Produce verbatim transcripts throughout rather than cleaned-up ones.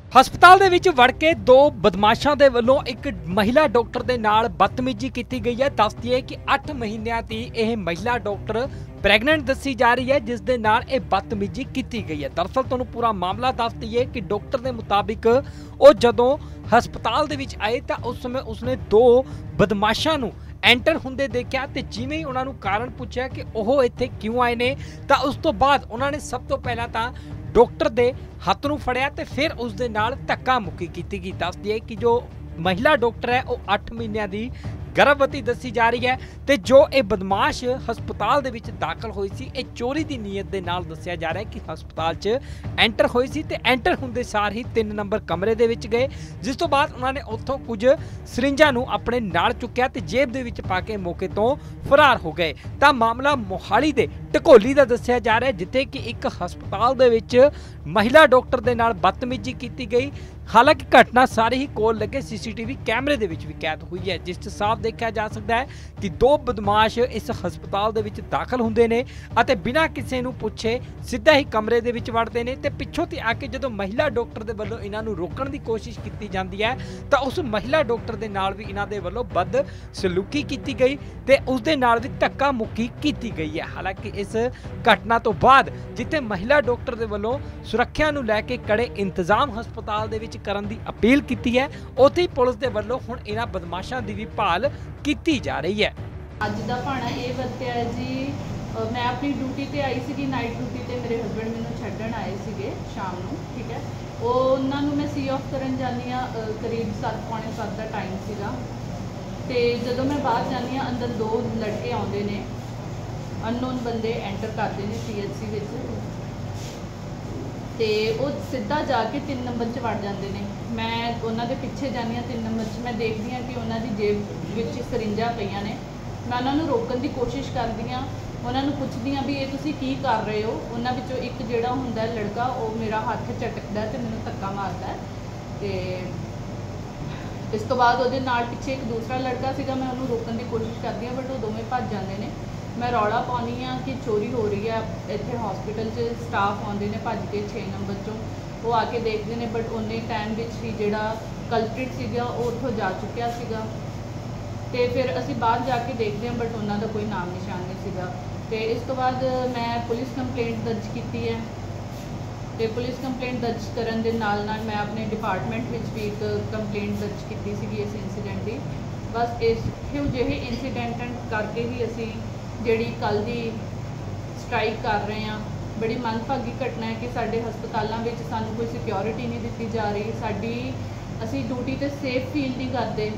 ਹਸਪਤਾਲ ਦੇ ਵਿੱਚ ਵੜ ਕੇ ਦੋ ਬਦਮਾਸ਼ਾਂ ਦੇ ਵੱਲੋਂ ਇੱਕ ਮਹਿਲਾ ਡਾਕਟਰ ਦੇ ਨਾਲ ਬਦਤਮੀਜ਼ੀ ਕੀਤੀ ਗਈ ਹੈ। ਦੱਸ ਦਈਏ ਕਿ ਅੱਠ ਮਹੀਨਿਆਂ ਦੀ ਇਹ ਮਹਿਲਾ ਡਾਕਟਰ ਪ੍ਰੈਗਨੈਂਟ ਦੱਸੀ ਜਾ ਰਹੀ ਹੈ, ਜਿਸ ਦੇ ਨਾਲ ਇਹ ਬਦਤਮੀਜ਼ੀ ਕੀਤੀ ਗਈ ਹੈ। ਦਰਅਸਲ ਤੁਹਾਨੂੰ ਪੂਰਾ ਮਾਮਲਾ ਦੱਸ ਦਈਏ ਕਿ ਡਾਕਟਰ ਦੇ ਮੁਤਾबिक ਉਹ ਜਦੋਂ ਹਸਪਤਾਲ ਦੇ ਵਿੱਚ ਆਏ ਤਾਂ ਉਸ ਸਮੇਂ ਉਸਨੇ ਦੋ ਬਦਮਾਸ਼ਾਂ ਨੂੰ ਐਂਟਰ ਹੁੰਦੇ ਦੇਖਿਆ ਤੇ ਜਿਵੇਂ ਹੀ ਉਹਨਾਂ ਨੂੰ ਕਾਰਨ ਪੁੱਛਿਆ ਕਿ ਉਹ ਇੱਥੇ ਕਿਉਂ ਆਏ ਨੇ ਤਾਂ ਉਸ ਤੋਂ ਬਾਅਦ ਉਹਨਾਂ ਨੇ ਸਭ ਤੋਂ ਪਹਿਲਾਂ ਤਾਂ ਡਾਕਟਰ ਦੇ ਹੱਥ ਨੂੰ ਫੜਿਆ ਤੇ ਫਿਰ ਉਸ ਦੇ ਨਾਲ ਧੱਕਾ ਮੁੱਕੀ ਕੀਤੀ ਗਈ। ਦੱਸ ਦਈਏ ਕਿ ਜੋ ਮਹਿਲਾ ਡਾਕਟਰ ਹੈ ਉਹ ਅੱਠ ਮਹੀਨਿਆਂ ਦੀ ਗਰਭਵਤੀ ਦੱਸੀ ਜਾ ਰਹੀ ਹੈ ਤੇ ਜੋ ਇਹ ਬਦਮਾਸ਼ ਹਸਪਤਾਲ ਦੇ ਵਿੱਚ ਦਾਖਲ ਹੋਈ ਸੀ ਇਹ ਚੋਰੀ ਦੀ ਨੀਅਤ ਦੇ ਨਾਲ ਦੱਸਿਆ ਜਾ ਰਿਹਾ ਹੈ ਕਿ ਹਸਪਤਾਲ 'ਚ ਐਂਟਰ ਹੋਈ ਸੀ ਤੇ ਐਂਟਰ ਹੁੰਦੇ ਸਾਰ ਹੀ ਤਿੰਨ ਨੰਬਰ ਕਮਰੇ ਦੇ ਵਿੱਚ ਗਏ, ਜਿਸ ਤੋਂ ਬਾਅਦ ਉਹਨਾਂ ਨੇ ਉੱਥੋਂ ਕੁਝ ਸਰਿੰਜਾਂ ਨੂੰ ਆਪਣੇ ਨਾਲ ਚੁੱਕਿਆ ਤੇ ਜੇਬ ਦੇ ਵਿੱਚ ਪਾ ਕੇ ਮੌਕੇ ਤੋਂ ਫਰਾਰ ਹੋ ਗਏ। ਤਾਂ ਮਾਮਲਾ ਮੋਹਾਲੀ ਦੇ ਢਕੋਲੀ ਦਾ ਦੱਸਿਆ ਜਾ ਰਿਹਾ ਹੈ, ਜਿੱਥੇ ਕਿ ਇੱਕ ਹਸਪਤਾਲ ਦੇ ਵਿੱਚ ਮਹਿਲਾ ਡਾਕਟਰ ਦੇ ਨਾਲ ਬਦਤਮੀਜ਼ੀ ਕੀਤੀ ਗਈ। ਹਾਲਾਂਕਿ ਘਟਨਾ ਸਾਰੇ ਹੀ ਕੋਲ ਲੱਗੇ ਸੀਸੀਟੀਵੀ ਕੈਮਰੇ ਦੇ ਵਿੱਚ ਵੀ ਕੈਦ ਹੋਈ ਹੈ, ਜਿਸ 'ਚ ਸਾਫ਼ ਦੇਖਿਆ ਜਾ ਸਕਦਾ ਹੈ ਕਿ ਦੋ ਬਦਮਾਸ਼ ਇਸ ਹਸਪਤਾਲ ਦੇ ਵਿੱਚ ਦਾਖਲ ਹੁੰਦੇ ਨੇ ਅਤੇ ਬਿਨਾਂ ਕਿਸੇ ਨੂੰ ਪੁੱਛੇ ਸਿੱਧਾ ਹੀ ਕਮਰੇ ਦੇ ਵਿੱਚ ਵੜਦੇ ਨੇ ਤੇ ਪਿੱਛੋਂ ਤੇ ਆ ਕੇ ਜਦੋਂ ਮਹਿਲਾ ਡਾਕਟਰ ਦੇ ਵੱਲੋਂ ਇਹਨਾਂ ਨੂੰ ਰੋਕਣ ਦੀ ਕੋਸ਼ਿਸ਼ ਕੀਤੀ ਜਾਂਦੀ ਹੈ ਤਾਂ ਉਸ ਮਹਿਲਾ ਡਾਕਟਰ ਦੇ ਨਾਲ ਵੀ ਇਹਨਾਂ ਦੇ ਵੱਲੋਂ ਬਦ ਸਲੂਕੀ ਕੀਤੀ ਗਈ ਤੇ ਉਸ ਦੇ ਨਾਲ ਵੀ ਧੱਕਾ ਮੁੱਕੀ ਕੀਤੀ ਗਈ ਹੈ। ਹਾਲਾਂਕਿ ਇਸ ਘਟਨਾ ਤੋਂ ਬਾਅਦ ਜਿੱਥੇ ਮਹਿਲਾ ਡਾਕਟਰ ਦੇ ਵੱਲੋਂ ਸੁਰੱਖਿਆ ਨੂੰ ਲੈ ਕੇ ਕੜੇ ਇੰਤਜ਼ਾਮ ਹਸਪਤਾਲ ਦੇ ਵਿੱਚ ਕਰਨ ਦੀ ਅਪੀਲ ਕੀਤੀ ਹੈ, ਉੱਥੇ ਹੀ ਪੁਲਿਸ ਦੇ ਵੱਲੋਂ ਹੁਣ ਇਹਨਾਂ ਬਦਮਾਸ਼ਾਂ ਦੀ ਵੀ ਭਾਲ ਕੀਤੀ ਜਾ ਰਹੀ ਹੈ। ਅੱਜ ਦਾ ਭਾਣਾ ਇਹ ਵਰਤਿਆ ਹੈ ਜੀ, ਮੈਂ ਆਪਣੀ ਡਿਊਟੀ ਤੇ ਆਈ ਸੀਗੀ, ਨਾਈਟ ਡਿਊਟੀ ਤੇ ਮੇਰੇ ਹਸਬੰਡ ਮੈਨੂੰ ਛੱਡਣ ਆਏ ਸੀਗੇ ਸ਼ਾਮ ਨੂੰ, ਠੀਕ ਹੈ। ਉਹ ਉਹਨਾਂ ਨੂੰ ਮੈਂ ਸੀ ਆਫ ਕਰਨ ਜਾਂਦੀ ਹਾਂ, ਕਰੀਬ ਸੱਤ ਪੌਣੇ ਸੱਤ ਦਾ ਟਾਈਮ ਸੀਗਾ ਤੇ ਜਦੋਂ ਮੈਂ ਬਾਹਰ ਜਾਂਦੀ ਹਾਂ ਅੰਦਰ ਦੋ ਲੜਕੇ ਆਉਂਦੇ ਨੇ, ਅਨਨੋਨ ਬੰਦੇ ਐਂਟਰ ਕਰਦੇ ਨੇ ਸੀ ਐਚ ਸੀ ਵਿੱਚ ਤੇ ਉਹ ਸਿੱਧਾ ਜਾ ਕੇ ਤਿੰਨ ਨੰਬਰ 'ਚ ਵੜ ਜਾਂਦੇ ਨੇ। ਮੈਂ ਉਹਨਾਂ ਦੇ ਪਿੱਛੇ ਜਾਂਦੀ ਹਾਂ, ਤਿੰਨ ਨੰਬਰ 'ਚ ਮੈਂ ਦੇਖਦੀ ਹਾਂ ਕਿ ਉਹਨਾਂ ਦੀ ਜੇਬ ਵਿੱਚ ਸਰਿੰਜਾਂ ਪਈਆਂ ਨੇ। ਮੈਂ ਉਹਨਾਂ ਨੂੰ ਰੋਕਣ ਦੀ ਕੋਸ਼ਿਸ਼ ਕਰਦੀ ਹਾਂ, ਉਹਨਾਂ ਨੂੰ ਪੁੱਛਦੀ ਹਾਂ ਵੀ ਇਹ ਤੁਸੀਂ ਕੀ ਕਰ ਰਹੇ ਹੋ। ਉਹਨਾਂ ਵਿੱਚੋਂ ਇੱਕ ਜਿਹੜਾ ਹੁੰਦਾ ਲੜਕਾ ਉਹ ਮੇਰਾ ਹੱਥ ਝਟਕਦਾ ਤੇ ਮੈਨੂੰ ਧੱਕਾ ਮਾਰਦਾ ਤੇ ਇਸ ਤੋਂ ਬਾਅਦ ਉਹਦੇ ਨਾਲ ਪਿੱਛੇ ਇੱਕ ਦੂਸਰਾ ਲੜਕਾ ਸੀਗਾ, ਮੈਂ ਉਹਨੂੰ ਰੋਕਣ ਦੀ ਕੋਸ਼ਿਸ਼ ਕਰਦੀ ਹਾਂ ਬਟ ਉਹ ਦੋਵੇਂ ਭੱਜ ਜਾਂਦੇ ਨੇ। ਮੈਂ ਰੌਲਾ ਪਾਉਂਦੀ ਹਾਂ ਕਿ ਚੋਰੀ ਹੋ ਰਹੀ ਹੈ ਇੱਥੇ ਹਸਪੀਟਲ 'ਚ, ਸਟਾਫ ਆਉਂਦੇ ਨੇ ਭੱਜ ਕੇ ਛੇ ਨੰਬਰ 'ਚੋਂ, ਉਹ ਆ ਕੇ ਦੇਖਦੇ ਨੇ ਬਟ ਉਹਨੇ ਟਾਈਮ ਵਿੱਚ ਹੀ ਜਿਹੜਾ ਕਲਪ੍ਰਿਟ ਸੀਗਾ ਉਹ ਉੱਥੋਂ ਜਾ ਚੁੱਕਿਆ ਸੀਗਾ ਤੇ ਫਿਰ ਅਸੀਂ ਬਾਹਰ ਜਾ ਕੇ ਦੇਖਦੇ ਹਾਂ ਬਟ ਉਹਨਾਂ ਦਾ ਕੋਈ ਨਾਮ ਨਿਸ਼ਾਨ ਨਹੀਂ ਸੀਗਾ। ਤੇ ਇਸ ਤੋਂ ਬਾਅਦ ਮੈਂ ਪੁਲਿਸ ਕੰਪਲੇਂਟ ਦਰਜ ਕੀਤੀ ਹੈ ਤੇ ਪੁਲਿਸ ਕੰਪਲੇਂਟ ਦਰਜ ਕਰਨ ਦੇ ਨਾਲ ਨਾਲ ਮੈਂ ਆਪਣੇ ਡਿਪਾਰਟਮੈਂਟ ਵਿੱਚ ਵੀ ਇੱਕ ਕੰਪਲੇਂਟ ਦਰਜ ਕੀਤੀ ਸੀਗੀ ਇਸ ਇਨਸੀਡੈਂਟ ਦੀ। ਬਸ ਇਸ ਇਹੋ ਜਿਹੇ ਇੰਸੀਡੈਂਟ ਕਰਕੇ ਹੀ ਅਸੀਂ ਜਿਹੜੀ ਕੱਲ੍ਹ ਦੀ ਸਟ੍ਰਾਈਕ ਕਰ ਰਹੇ ਹਾਂ। ਬੜੀ ਮੰਦਭਾਗੀ ਘਟਨਾ ਹੈ ਕਿ ਸਾਡੇ ਹਸਪਤਾਲਾਂ ਵਿੱਚ ਸਾਨੂੰ ਕੋਈ ਸਿਕਿਉਰਿਟੀ ਨਹੀਂ ਦਿੱਤੀ ਜਾ ਰਹੀ, ਸਾਡੀ ਅਸੀਂ ਡਿਊਟੀ 'ਤੇ ਸੇਫ ਫੀਲ ਨਹੀਂ ਕਰਦੇ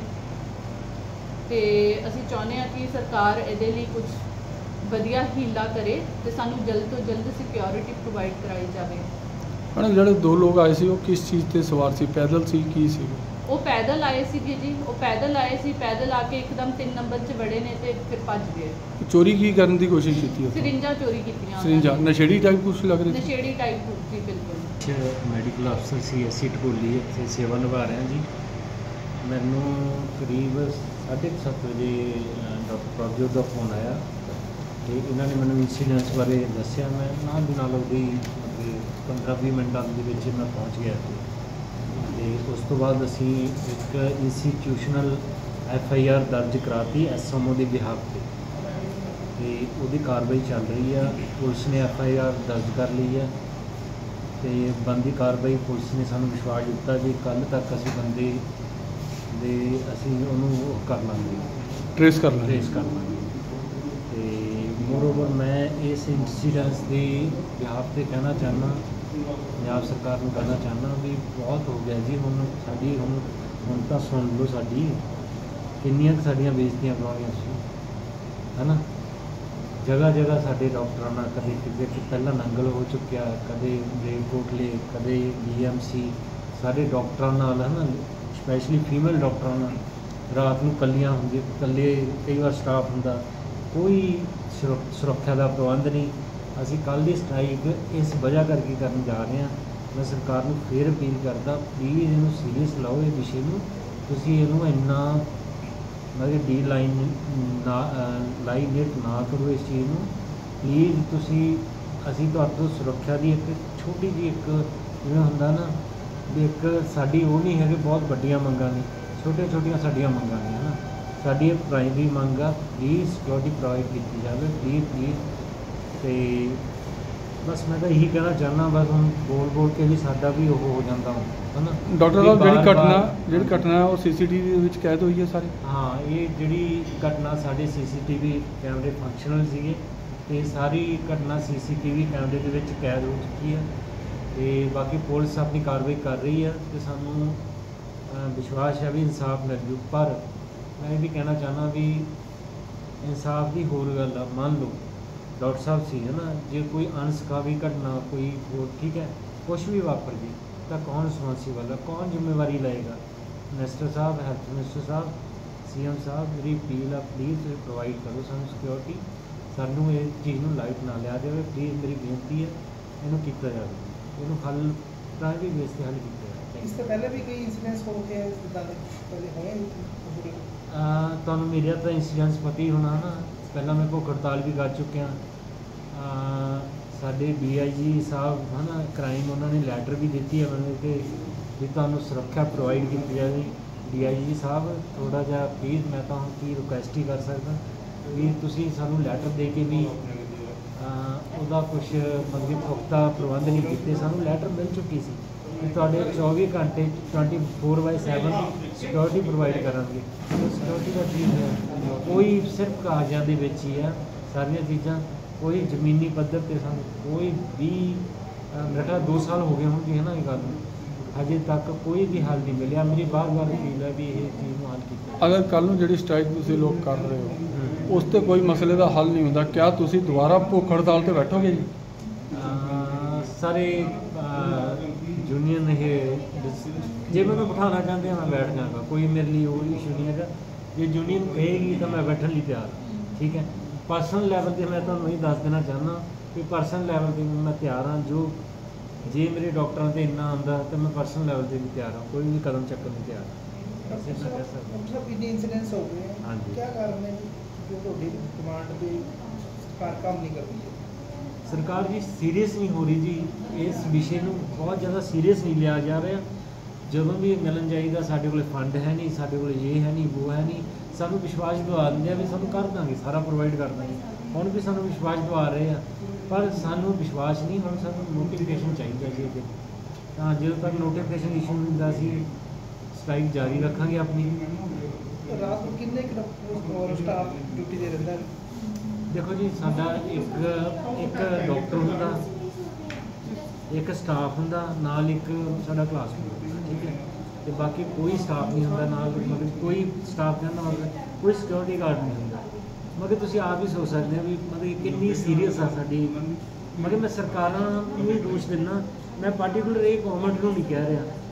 ਤੇ ਅਸੀਂ ਚਾਹੁੰਦੇ ਹਾਂ ਕਿ ਸਰਕਾਰ ਇਹਦੇ ਲਈ ਕੁਝ ਵਧੀਆ ਹੀਲਾ ਕਰੇ ਤੇ ਸਾਨੂੰ ਜਲਦ ਤੋਂ ਜਲਦ ਸਿਕਿਉਰਿਟੀ ਪ੍ਰੋਵਾਈਡ ਕਰਾਈ ਜਾਵੇ। ਮੈਡਮ ਜਿਹੜੇ ਦੋ ਲੋਕ ਆਏ ਸੀ ਉਹ ਕਿਸ ਚੀਜ਼ ਤੇ ਸਵਾਰ ਸੀ, ਪੈਦਲ ਸੀ ਕੀ ਸੀ? ਉਹ ਪੈਦਲ ਆਏ ਸੀਗੇ ਜੀ, ਉਹ ਪੈਦਲ ਆਏ ਸੀ, ਪੈਦਲ ਆ ਕੇ ਇੱਕਦਮ ਤਿੰਨ ਨੰਬਰ 'ਚ ਵੜੇ ਨੇ ਤੇ ਫਿਰ ਭੱਜ ਗਏ। ਚੋਰੀ ਕੀ ਕਰਨ ਦੀ ਕੋਸ਼ਿਸ਼ ਕੀਤੀ? ਸਰਿੰਜਾਂ ਚੋਰੀ ਕੀਤੀਆਂ। ਸਰਿੰਜਾਂ ਨਸ਼ੇੜੀ ਟਾਈਪ ਕੁਝ ਲੱਗ ਰਹੀ ਸੀ? ਨਸ਼ੇੜੀ ਟਾਈਪ ਸੀ ਬਿਲਕੁਲ। ਮੈਡੀਕਲ ਅਫਸਰ ਸੀ ਅਸੀਂ ਢਕੋਲੀ ਇੱਥੇ ਸੇਵਾ ਨਿਭਾ ਰਹੇ ਹਾਂ ਜੀ। ਮੈਨੂੰ ਕਰੀਬ ਸਾਢੇ ਕੁ ਸੱਤ ਵਜੇ ਡਾਕਟਰ ਪ੍ਰਭਜੋਤ ਦਾ ਫੋਨ ਆਇਆ ਤੇ ਇਹਨਾਂ ਨੇ ਮੈਨੂੰ ਇੰਸੀਡੈਂਸ ਬਾਰੇ ਦੱਸਿਆ। ਮੈਂ ਨਾਲ ਦੀ ਨਾਲ ਉਹਦੀ ਪੰਦਰਾਂ ਵੀਹ ਮਿੰਟਾਂ ਦੇ ਵਿੱਚ ਮੈਂ ਪਹੁੰਚ ਗਿਆ ਤੇ ਉਸ ਤੋਂ ਬਾਅਦ ਅਸੀਂ ਇੱਕ ਇੰਸਟੀਟਿਊਸ਼ਨਲ ਐਫ ਆਈ ਆਰ ਦਰਜ ਕਰਾਤੀ ਐਸ ਐਮ ਓ ਦੇ ਬਿਹਾਫ 'ਤੇ ਤੇ ਉਹਦੀ ਕਾਰਵਾਈ ਚੱਲ ਰਹੀ ਆ। ਪੁਲਿਸ ਨੇ ਐਫ ਆਈ ਆਰ ਦਰਜ ਕਰ ਲਈ ਹੈ ਤੇ ਬਣਦੀ ਕਾਰਵਾਈ ਪੁਲਿਸ ਨੇ ਸਾਨੂੰ ਵਿਸ਼ਵਾਸ ਦਿੱਤਾ ਵੀ ਕੱਲ੍ਹ ਤੱਕ ਅਸੀਂ ਬੰਦੇ ਦੇ ਅਸੀਂ ਉਹਨੂੰ ਉਹ ਕਰ ਲਾਂਗੇ, ਟ੍ਰੇਸ ਕਰ ਲਾਂਗੇ ਟ੍ਰੇਸ ਕਰ ਲਾਂਗੇ ਤੇ ਮੋਰਓਵਰ ਮੈਂ ਇਸ ਇੰਸੀਡੈਂਸ ਦੀ ਬਿਹਾਫ 'ਤੇ ਕਹਿਣਾ ਚਾਹੁੰਦਾ, ਪੰਜਾਬ ਸਰਕਾਰ ਨੂੰ ਕਹਿਣਾ ਚਾਹੁੰਦਾ ਵੀ ਬਹੁਤ ਹੋ ਗਿਆ ਜੀ, ਹੁਣ ਸਾਡੀ ਹੁਣ ਹੁਣ ਤਾਂ ਸੁਣ ਲਓ ਸਾਡੀ ਕਿੰਨੀਆਂ ਕੁ ਸਾਡੀਆਂ ਬੇਇੱਜ਼ਤੀਆਂ ਕਰਵਾਉਣੀਆਂ ਸੀ, ਹੈ ਨਾ। ਜਗ੍ਹਾ ਜਗ੍ਹਾ ਸਾਡੇ ਡਾਕਟਰਾਂ ਨਾਲ ਕਦੇ ਕਿਤੇ ਪਹਿਲਾਂ ਨੰਗਲ ਹੋ ਚੁੱਕਿਆ, ਕਦੇ ਮਲੇਰਕੋਟਲੇ, ਕਦੇ ਡੀ ਐਮ ਸੀ, ਸਾਡੇ ਡਾਕਟਰਾਂ ਨਾਲ ਹੈ ਨਾ, ਸਪੈਸ਼ਲੀ ਫੀਮੇਲ ਡਾਕਟਰਾਂ ਨਾਲ ਰਾਤ ਨੂੰ ਇਕੱਲੀਆਂ ਹੁੰਦੀ, ਇਕੱਲੇ ਕਈ ਵਾਰ ਸਟਾਫ ਹੁੰਦਾ, ਕੋਈ ਸੁਰ ਸੁਰੱਖਿਆ ਦਾ ਪ੍ਰਬੰਧ ਨਹੀਂ। ਅਸੀਂ ਕੱਲ੍ਹ ਦੀ ਸਟ੍ਰਾਈਕ ਇਸ ਵਜ੍ਹਾ ਕਰਕੇ ਕਰਨ ਜਾ ਰਹੇ ਹਾਂ। ਮੈਂ ਸਰਕਾਰ ਨੂੰ ਫਿਰ ਅਪੀਲ ਕਰਦਾ, ਪਲੀਜ਼ ਇਹਨੂੰ ਸੀਰੀਅਸ ਲਓ, ਇਹ ਵਿਸ਼ੇ ਨੂੰ ਤੁਸੀਂ ਇਹਨੂੰ ਇੰਨਾ ਮਤਲਬ ਡੀ ਲਾਈਨ ਨਾ ਲਾਈਨੇਟ ਨਾ ਕਰੋ ਇਸ ਚੀਜ਼ ਨੂੰ ਪਲੀਜ਼। ਤੁਸੀਂ ਅਸੀਂ ਤੁਹਾਡੇ ਤੋਂ ਸੁਰੱਖਿਆ ਦੀ ਇੱਕ ਛੋਟੀ ਜਿਹੀ ਇੱਕ ਜਿਵੇਂ ਹੁੰਦਾ ਨਾ ਵੀ ਇੱਕ ਸਾਡੀ ਉਹ ਨਹੀਂ ਹੈ ਕਿ ਬਹੁਤ ਵੱਡੀਆਂ ਮੰਗਾਂ ਨੇ, ਛੋਟੀਆਂ ਛੋਟੀਆਂ ਸਾਡੀਆਂ ਮੰਗਾਂ ਨੇ, ਹੈ ਨਾ। ਸਾਡੀ ਇਹ ਪ੍ਰਾਇਮਰੀ ਮੰਗ ਆ, ਪਲੀਜ਼ ਸਿਕਿਉਰਿਟੀ ਪ੍ਰੋਵਾਈਡ ਕੀਤੀ ਜਾਵੇ, ਪਲੀਜ਼ ਪਲੀਜ਼। ਤੇ ਬਸ ਮੈਂ ਤਾਂ ਇਹੀ ਕਹਿਣਾ ਚਾਹੁੰਦਾ, ਬਸ ਹੁਣ ਬੋਲ ਬੋਲ ਕੇ ਵੀ ਸਾਡਾ ਵੀ ਉਹ ਹੋ ਜਾਂਦਾ ਹੈ ਨਾ। ਡਾਕਟਰ ਸਾਹਿਬ ਜਿਹੜੀ ਘਟਨਾ ਜਿਹੜੀ ਘਟਨਾ ਹੈ ਉਹ ਸੀਸੀਟੀਵੀ ਦੇ ਵਿੱਚ ਕੈਦ ਹੋਈ ਹੈ ਸਾਰੀ? ਹਾਂ, ਇਹ ਜਿਹੜੀ ਘਟਨਾ ਸਾਡੇ ਸੀਸੀਟੀਵੀ ਕੈਮਰੇ ਫੰਕਸ਼ਨਲ ਸੀਗੇ ਤੇ ਸਾਰੀ ਘਟਨਾ ਸੀਸੀਟੀਵੀ ਕੈਮਰੇ ਦੇ ਵਿੱਚ ਕੈਦ ਹੋ ਚੁੱਕੀ ਹੈ ਤੇ ਬਾਕੀ ਪੁਲਿਸ ਆਪਣੀ ਕਾਰਵਾਈ ਕਰ ਰਹੀ ਹੈ ਤੇ ਸਾਨੂੰ ਅ, ਵਿਸ਼ਵਾਸ ਹੈ ਵੀ ਇਨਸਾਫ ਮਿਲ ਜੂ। ਪਰ ਮੈਂ ਇਹ ਵੀ ਕਹਿਣਾ ਚਾਹੁੰਦਾ ਵੀ ਇਨਸਾਫ ਦੀ ਹੋਰ ਗੱਲ ਆ, ਮੰਨ ਲਓ ਡਾਕਟਰ ਸਾਹਿਬ ਸੀ, ਹੈ ਨਾ, ਜੇ ਕੋਈ ਅਣਸਖਾਵੀ ਘਟਨਾ ਕੋਈ ਹੋਰ ਠੀਕ ਹੈ ਕੁਛ ਵੀ ਵਾਪਰ ਗਈ ਤਾਂ ਕੌਣ ਰਿਸਪੌਂਸੀਬਲ ਹੈ, ਕੌਣ ਜ਼ਿੰਮੇਵਾਰੀ ਲਏਗਾ? ਮਿਨਿਸਟਰ ਸਾਹਿਬ, ਹੈਲਥ ਮਿਨਿਸਟਰ ਸਾਹਿਬ, ਸੀ ਐਮ ਸਾਹਿਬ, ਮੇਰੀ ਅਪੀਲ ਆ, ਪਲੀਜ਼ ਪ੍ਰੋਵਾਈਡ ਕਰੋ ਸਾਨੂੰ ਸਿਕਿਉਰਿਟੀ, ਸਾਨੂੰ ਇਹ ਚੀਜ਼ ਨੂੰ ਲਾਈਟ ਨਾ ਲਿਆ ਜਾਵੇ, ਪਲੀਜ਼ ਮੇਰੀ ਬੇਨਤੀ ਹੈ, ਇਹਨੂੰ ਕੀਤਾ ਜਾਵੇ, ਇਹਨੂੰ ਹੱਲ ਪ੍ਰਾਈਵੇਟ ਬੇਸ 'ਤੇ ਹੱਲ ਕੀਤਾ ਜਾਵੇ। ਇਸ ਤੋਂ ਪਹਿਲੇ ਵੀ ਕੋਈ ਇਨਸੀਡੈਂਟਸ ਹੋ ਕੇ ਜਿੱਦਾਂ ਦੇ ਪਹਿਲੇ ਹੋਏ ਨੇ? ਅਹ ਤੁਹਾਨੂੰ ਮੇਰਾ ਤਾਂ ਇੰਸੀਡੈਂਸ ਪਤਾ ਹੀ ਹੋਣਾ ਨਾ, ਪਹਿਲਾਂ ਮੈਂ ਭੁੱਖ ਹੜਤਾਲ ਵੀ ਕਰ ਚੁੱਕਿਆ। ਅਹ ਸਾਡੇ ਡੀ ਆਈ ਜੀ ਸਾਹਿਬ ਹੈ ਨਾ ਕ੍ਰਾਈਮ, ਉਹਨਾਂ ਨੇ ਲੈਟਰ ਵੀ ਦਿੱਤੀ ਹੈ ਮੈਨੂੰ ਕਿ ਵੀ ਤੁਹਾਨੂੰ ਸੁਰੱਖਿਆ ਪ੍ਰੋਵਾਈਡ ਕੀਤੀ ਜਾਵੇ। ਡੀ ਆਈ ਜੀ ਸਾਹਿਬ ਥੋੜ੍ਹਾ ਜਿਹਾ ਪਲੀਜ਼, ਮੈਂ ਤਾਂ ਕੀ ਰਿਕੁਐਸਟ ਹੀ ਕਰ ਸਕਦਾ ਵੀ ਤੁਸੀਂ ਸਾਨੂੰ ਲੈਟਰ ਦੇ ਕੇ ਵੀ ਅਹ ਉਹਦਾ ਕੁਛ ਮਤਲਬ ਕਿ ਪੁਖਤਾ ਪ੍ਰਬੰਧ ਨਹੀਂ ਕੀਤੇ। ਸਾਨੂੰ ਲੈਟਰ ਮਿਲ ਚੁੱਕੀ ਸੀ ਕਿ ਤੁਹਾਡੇ ਚੌਵੀ ਘੰਟੇ twenty four by seven security provide ਕਰਾਂਗੇ। ਸਿਕਿਉਰਿਟੀ ਦਾ ਕੀ ਹੈ, ਕੋਈ ਸਿਰਫ ਕਾਗਜ਼ਾਂ ਦੇ ਵਿੱਚ ਹੀ ਹੈ ਸਾਰੀਆਂ ਚੀਜ਼ਾਂ, ਕੋਈ ਜ਼ਮੀਨੀ ਪੱਧਰ 'ਤੇ ਸਾਨੂੰ ਕੋਈ ਵੀ ਮੇਰਾ ਖਿਆਲ ਦੋ ਸਾਲ ਹੋ ਗਏ ਹੋਣਗੇ ਹੈ ਨਾ ਇਹ ਗੱਲ ਨੂੰ, ਹਜੇ ਤੱਕ ਕੋਈ ਵੀ ਹੱਲ ਨਹੀਂ ਮਿਲਿਆ। ਮੇਰੀ ਬਾਰ ਬਾਰ ਅਪੀਲ ਹੈ ਵੀ ਇਹ ਚੀਜ਼ ਨੂੰ ਹੱਲ ਕੀਤਾ। ਅਗਰ ਕੱਲ੍ਹ ਨੂੰ ਜਿਹੜੀ ਸਟ੍ਰਾਈਕ ਤੁਸੀਂ ਲੋਕ ਕਰ ਰਹੇ ਹੋ ਉਸ 'ਤੇ ਕੋਈ ਮਸਲੇ ਦਾ ਹੱਲ ਨਹੀਂ ਹੁੰਦਾ, ਕਿਆ ਤੁਸੀਂ ਦੁਬਾਰਾ ਭੁੱਖ ਹੜਤਾਲ 'ਤੇ ਬੈਠੋਗੇ ਜੀ? ਸਾਰੇ ਯੂਨੀਅਨ ਇਹ ਜੇ ਮੈਨੂੰ ਬਿਠਾਉਣਾ ਚਾਹੁੰਦੇ ਆ ਮੈਂ ਬੈਠ ਜਾਵਾਂਗਾ, ਕੋਈ ਮੇਰੇ ਲਈ ਉਹ ਇਸ਼ੂ ਨਹੀਂ ਹੈਗਾ। ਜੇ ਯੂਨੀਅਨ ਕਹੇਗੀ ਤਾਂ ਮੈਂ ਬੈਠਣ ਲਈ ਤਿਆਰ ਹਾਂ, ਠੀਕ ਹੈ। ਪਰਸਨਲ ਲੈਵਲ 'ਤੇ ਮੈਂ ਤੁਹਾਨੂੰ ਇਹ ਦੱਸ ਦੇਣਾ ਚਾਹੁੰਦਾ ਕਿ ਪਰਸਨਲ ਲੈਵਲ 'ਤੇ ਮੈਂ ਤਿਆਰ ਹਾਂ, ਜੋ ਜੇ ਮੇਰੇ ਡਾਕਟਰਾਂ 'ਤੇ ਇੰਨਾ ਆਉਂਦਾ ਤਾਂ ਮੈਂ ਪਰਸਨਲ ਲੈਵਲ 'ਤੇ ਵੀ ਤਿਆਰ ਹਾਂ, ਕੋਈ ਵੀ ਕਦਮ ਚੱਕਣ ਨੂੰ ਤਿਆਰ ਹਾਂ। ਬਸ ਇੰਨਾ ਕਹਿ ਸਕਦਾ। ਡਾਕਟਰ ਸਾਹਿਬ ਇੰਨੇ ਇਨਸੀਡੈਂਟਸ ਹੋ ਗਏ हाँ जी। क्या कारण है जो ਤੁਹਾਡੀ ਡਿਮਾਂਡ ਤੇ ਸਰਕਾਰ ਕੰਮ ਨਹੀਂ ਕਰ ਰਹੀ ਹੈ? ਸਰਕਾਰ ਜੀ ਸੀਰੀਅਸ ਨਹੀਂ ਹੋ ਰਹੀ ਜੀ, ਇਸ ਵਿਸ਼ੇ ਨੂੰ ਬਹੁਤ ਜ਼ਿਆਦਾ ਸੀਰੀਅਸ ਨਹੀਂ ਲਿਆ ਜਾ ਰਿਹਾ। ਜਦੋਂ ਵੀ ਮਿਲਣ ਜਾਈਦਾ ਸਾਡੇ ਕੋਲ ਫੰਡ ਹੈ ਨਹੀਂ, ਸਾਡੇ ਕੋਲ ਇਹ ਹੈ ਨਹੀਂ, ਉਹ ਹੈ ਨਹੀਂ, ਸਾਨੂੰ ਵਿਸ਼ਵਾਸ ਦਿਵਾ ਦਿੰਦੇ ਆ ਵੀ ਸਾਨੂੰ ਕਰ ਦਾਂਗੇ, ਸਾਰਾ ਪ੍ਰੋਵਾਈਡ ਕਰ ਦਾਂਗੇ। ਹੁਣ ਵੀ ਸਾਨੂੰ ਵਿਸ਼ਵਾਸ ਦਿਵਾ ਰਹੇ ਆ ਪਰ ਸਾਨੂੰ ਵਿਸ਼ਵਾਸ ਨਹੀਂ, ਹੁਣ ਸਾਨੂੰ ਨੋਟੀਫਿਕੇਸ਼ਨ ਚਾਹੀਦਾ ਜੀ ਅੱਗੇ। ਤਾਂ ਜਦੋਂ ਤੱਕ ਨੋਟੀਫਿਕੇਸ਼ਨ ਇਸ਼ੂ ਨਹੀਂ ਹੁੰਦਾ ਅਸੀਂ ਸਟ੍ਰਾਈਕ ਜਾਰੀ ਰੱਖਾਂਗੇ ਆਪਣੀ। ਰਾਤ ਨੂੰ ਕਿੰਨੇ ਕੁ ਡਾਕਟਰ ਸਟਾਫ ਡਿਊਟੀ ਤੇ ਰਹਿੰਦਾ? ਦੇਖੋ ਜੀ, ਸਾਡਾ ਇੱਕ ਇੱਕ ਡਾਕਟਰ ਹੁੰਦਾ, ਇੱਕ ਸਟਾਫ ਹੁੰਦਾ, ਨਾਲ ਇੱਕ ਸਾਡਾ ਕਲਾਸ ਹੁੰਦਾ, ਠੀਕ ਹੈ। ਤੇ ਬਾਕੀ ਕੋਈ ਸਟਾਫ ਨਹੀਂ ਹੁੰਦਾ ਨਾਲ, ਮਤਲਬ ਕੋਈ ਸਟਾਫ ਕਹਿੰਦਾ ਮਤਲਬ ਕੋਈ ਸਿਕਿਉਰਿਟੀ ਗਾਰਡ ਨਹੀਂ ਹੁੰਦਾ। ਮਗਰ ਤੁਸੀਂ ਆਪ ਹੀ ਸੋਚ ਸਕਦੇ ਹੋ ਵੀ ਮਤਲਬ ਕਿੰਨੀ ਸੀਰੀਅਸ ਆ ਸਾਡੀ। ਮਗਰ ਮੈਂ ਸਰਕਾਰਾਂ ਨੂੰ ਵੀ ਦੋਸ਼ ਦਿੰਦਾ, ਮੈਂ ਪਾਰਟੀਕੂਲਰ ਇਹ ਗੌਰਮੈਂਟ ਨੂੰ ਨਹੀਂ ਕਹਿ ਰਿਹਾ।